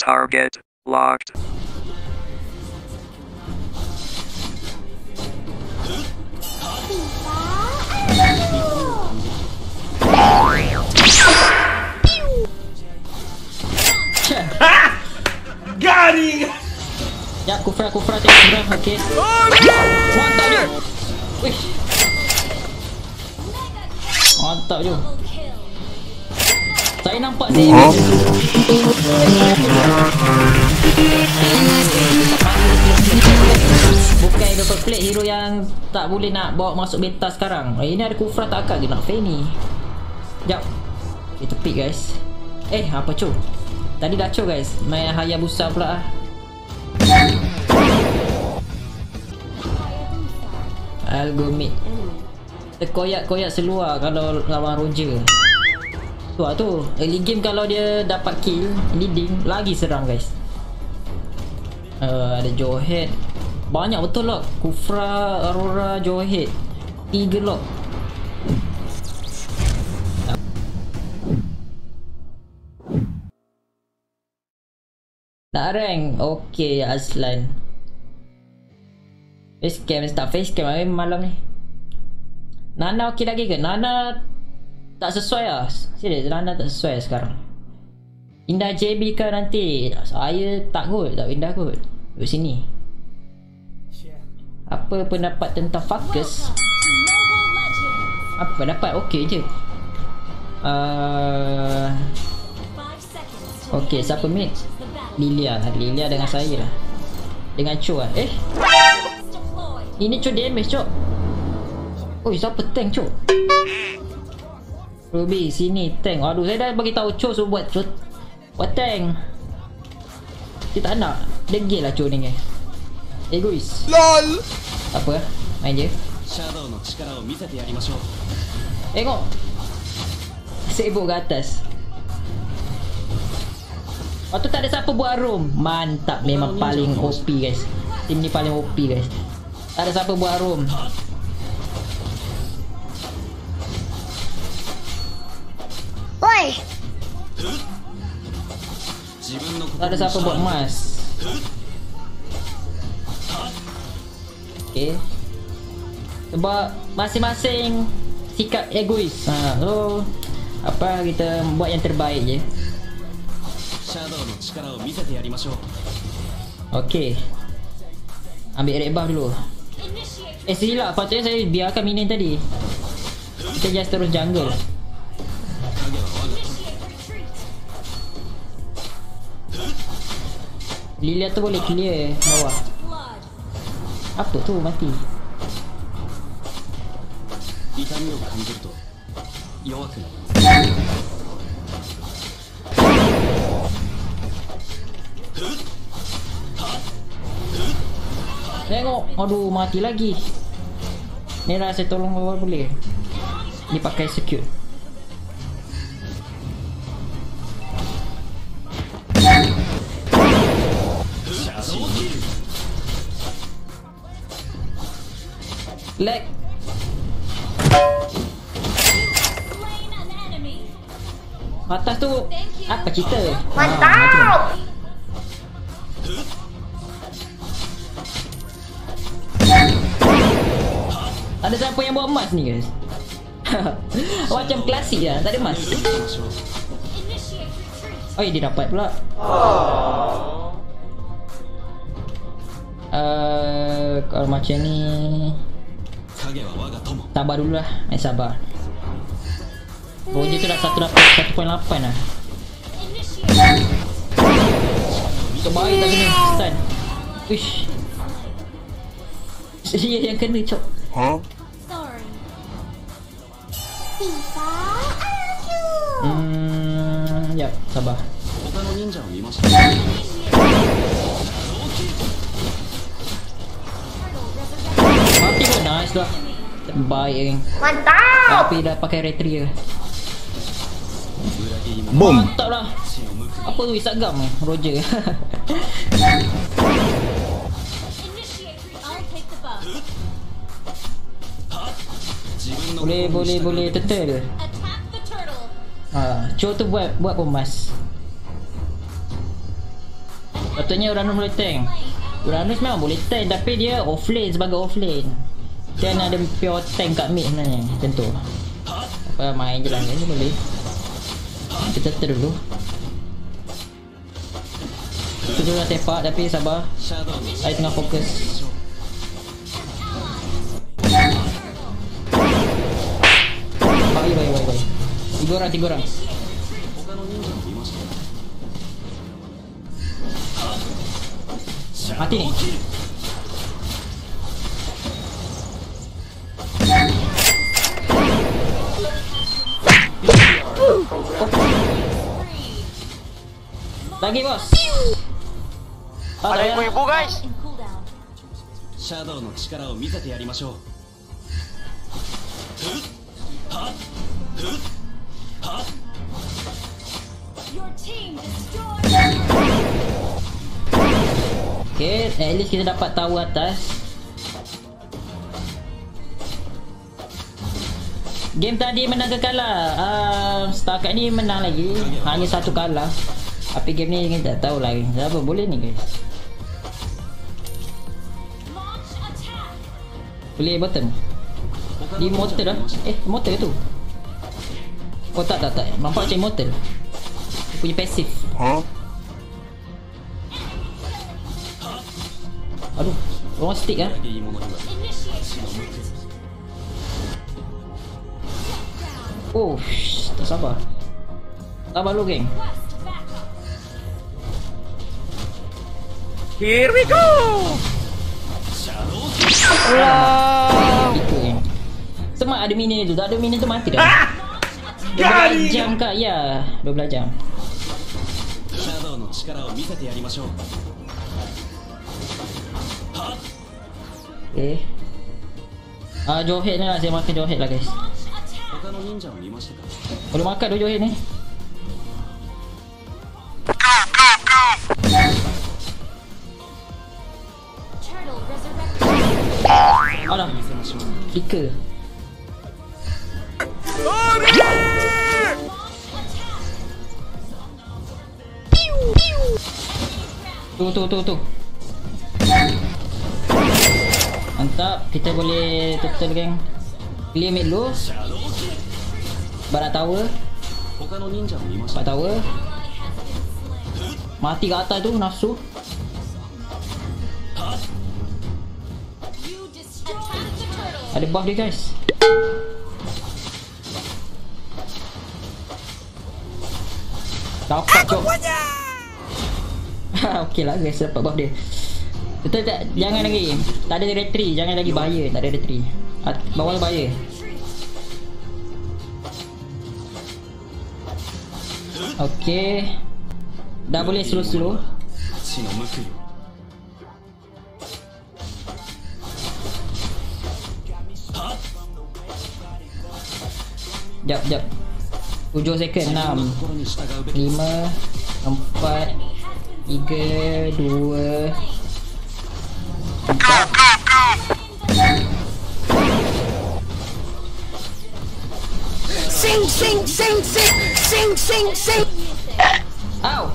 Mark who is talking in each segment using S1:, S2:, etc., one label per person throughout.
S1: Target locked.
S2: Got him!
S3: Ya, Kufra tengok Kufra, okey. Mantap je. Wish. Mantap je. Saya nampak dia. Bukan double plate hero yang tak boleh nak bawa masuk beta sekarang. Ini ada Kufra tak akal ke nak Fanny. Sekejap. Kita pick guys. Apa cu? Tadi dah cu guys. Main Hayabusa pula. I'll go mid. Terkoyak-koyak seluar kalau lawan Roger. Tu lah tu. Early game kalau dia dapat kill leading, lagi serang guys. Ada Jawhead. Banyak betul lock. Kufra, Aurora, Jawhead. 3 lock. Nak rank? Okay Azlan. Facecam tak facecam malam ni. Nana okey lagi ke? Nana tak sesuai lah. Serius, Nana tak sesuai sekarang. Pindah JB ke nanti? Saya tak kot, tak pindah kot. Duduk sini. Apa pendapat tentang Focus? Apa pendapat? Okey je. Okey, siapa mid? Lilia dengan saya lah. Dengan Cho lah. Ini Cho damage Cho. Oi, siapa tank Cho? Ruby sini tank. Aduh, saya dah bagi tahu Cho suruh buat tank. Kita tak nak. Degil lah Cho ni. Egois. LOL. Apa? Main je. Tengok. Sibuk ke atas. Waktu tak ada siapa buat room. Mantap, memang paling OP guys. Tim ni paling OP guys. Tak ada siapa buat room.
S4: Oi.
S3: Tak ada siapa buat emas. Okay. Sebab masing-masing sikap egois. So apa, kita buat yang terbaik je. Okay. Ambil red buff dulu. Silap, patutnya saya biarkan minion tadi. Kita just terus jungle. Lilia tu boleh clear bawah. Apa tu mati? Tengok, aduh mati lagi. Ni lah saya tolong bawah boleh. Ni pakai secure. Lag. Atas tu apa cerita?
S4: Mantap.
S3: Ada siapa yang buat emas ni guys? Macam klasik lah, tak ada emas. Oh dia dapat pula. Kalau macam ni sabar dulu lah, main sabar. Roger tu dah 1.8 lah. Terbaik tak kena stun. Uish. Dia yang kena cok. Yap, sabar. Mati pun nice lah. Terbaik ni.
S4: Mantap.
S3: Tapi dah pakai retri ke.
S2: Boom.
S3: Mantap lah. Apa tu isak gam Roger. Boleh turtle. Cho tu buat pemas. Patutnya Uranus boleh tank. Uranus memang boleh tank tapi dia offlane sebagai offlane. Dia ada pure tank kat mid sebenarnya. Macam tu. Apa main je lah ni boleh. Kita ter dulu. Kita dulu nak tepak tapi sabar. Saya tengah fokus. Baik. Tiga orang. Mati ni. Lagi bos.
S1: Ada ibu-ibu guys.
S2: シャドウの力を見せてやりましょう。
S3: Okay, at least kita dapat tahu atas. Game tadi menang ke kalah? Setakat ni menang lagi. Hanya satu kalah. Tapi game ni kita tak tahu lagi. Apa boleh ni guys? Boleh bottom. Di mortal dah. Mortal ke tu? Oh tak. Nampak macam mortal. Dia punya passive. Aduh, orang stick lah. Oh, tak sabar. Sabar lu geng.
S1: Here we go.
S3: Itu geng. Semak ada mini tu, tak ada mini tu mati dah. 12 jam kak, ya 12 jam.
S2: シャドウの力を見せてやりましょう。
S3: Okay. Johead ni lah, saya makan Johead lah guys.
S2: 他の忍者を見ましたか？
S3: Boleh makan tu Johead ni. Alah, flicker. Tu. Mantap, kita boleh total geng. Clear mid dulu. Barat tower.
S2: 他の忍者を見ました
S3: Barat tower. Mati kat atas tu, nafsu. Ada buff dia guys. Dapat cok. Okey lah guys, dapat buff dia. Betul tak? Jangan lagi. Tak ada retry, jangan lagi bahaya. Tak ada retry. Bawah bahaya. Okey. Dah boleh slow-slow.
S2: 血の報いを。
S3: Jap. 7 second. 6
S2: 心に従うべき。
S3: 5 4 3 2
S4: Sing.
S3: Au.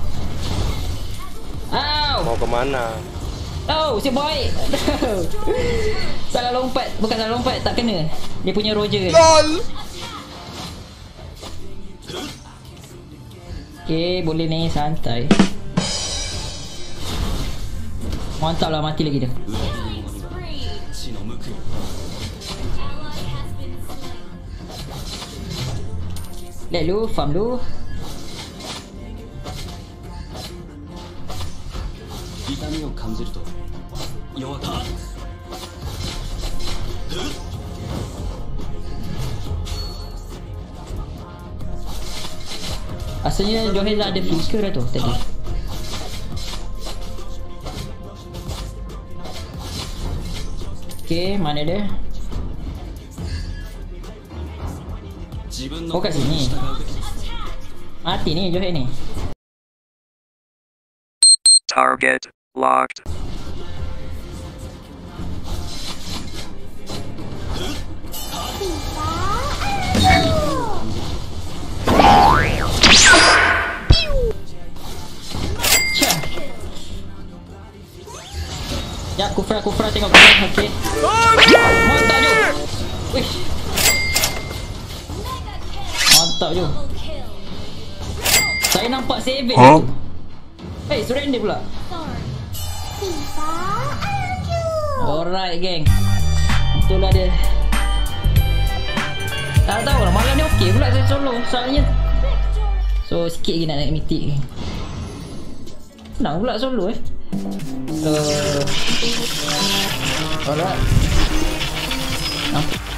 S1: Mau kemana?
S3: Oh, si boy. Salah lompat. Bukan salah lompat, tak kena. Dia punya Roger. LOL. Okay, boleh ni, santai. Mantap lah, mati lagi dia.
S2: 血の報いを。
S3: Let lu, farm lu.
S2: 痛みを感じると弱くなる。
S3: Asalnya Johead dah ada flicker dah tu tadi. Okay, mana dia?
S2: 自分の
S3: Oh kat
S2: 心に
S3: sini.
S2: 従うべきです。
S3: Mati ni Johead ni.
S5: Target locked.
S3: Sekejap, Kufra tengok Kufra. Okay. Mantap je. Wih. Mantap je. Saya nampak savage tu. Hey, surrender pula. Alright, geng. Itulah dia. Tak tahu lah, malam ni okey pula saya solo. Soalnya so, sikit lagi nak naik mythic. Senang pula solo So alright.